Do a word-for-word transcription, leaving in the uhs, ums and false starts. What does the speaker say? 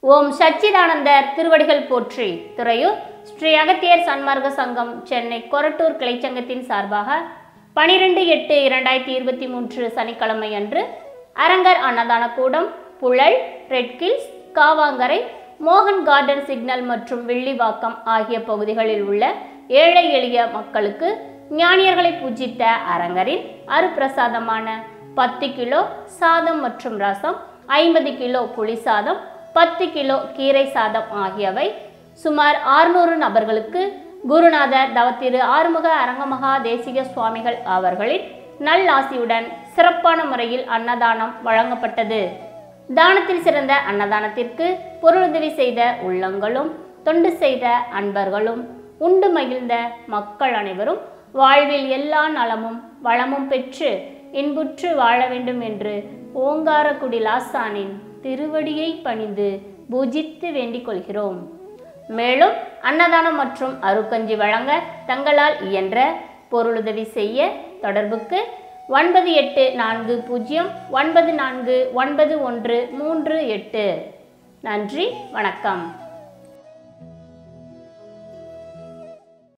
ஓம் சச்சிதானந்தர் திருவடிகள் போற்றி. துறையூர் ஸ்ரீ அகத்தியர் சன்மார்க்க சங்கம் சென்னை கொரட்டூர் கிளைச்சங்கத்தின் சார்பாக பனிரெண்டு எட்டு இரண்டாயிரத்தி இருபத்தி மூன்று சனிக்கிழமை அன்று அரங்கர் அன்னதான கூடம் புழல், ரெட்கில்ஸ், காவாங்கரை, மோகன் கார்டன் சிக்னல் மற்றும் வெள்ளிவாக்கம் ஆகிய பகுதிகளில் உள்ள ஏழை எளிய மக்களுக்கு ஞானியர்களை பூஜித்த அரங்கரின் அருப்பிரசாதமான பத்து கிலோ சாதம் மற்றும் ரசம், ஐம்பது கிலோ புளி சாதம், பத்து கிலோ கீரை சாதம் ஆகியவை சுமார் அறுநூறு நபர்களுக்கு குருநாதர் தவத்திரு ஆறுமுக அரங்கமகா தேசிக சுவாமிகள் அவர்களின் நல்லாசியுடன் சிறப்பான முறையில் அன்னதானம் வழங்கப்பட்டது. தானத்தில் சிறந்த அன்னதானத்திற்கு பொருளுதவி செய்த உள்ளங்களும் தொண்டு செய்த அன்பர்களும் உண்டு மகிழ்ந்த மக்கள் அனைவரும் வாழ்வில் எல்லா நலமும் வளமும் பெற்று இன்புற்று வாழ வேண்டும் என்று ஓங்காரக்குடி லாசானின் திருவடியை பணிந்து பூஜித்து வேண்டிக் கொள்கிறோம். மேலும் அன்னதானம் மற்றும் அருக்கஞ்சி வழங்க தங்களால் இயன்ற பொருளுதவி செய்ய தொடர்புக்கு ஒன்பது எட்டு நான்கு பூஜ்ஜியம் ஒன்பது நான்கு ஒன்பது ஒன்று மூன்று எட்டு. நன்றி, வணக்கம்.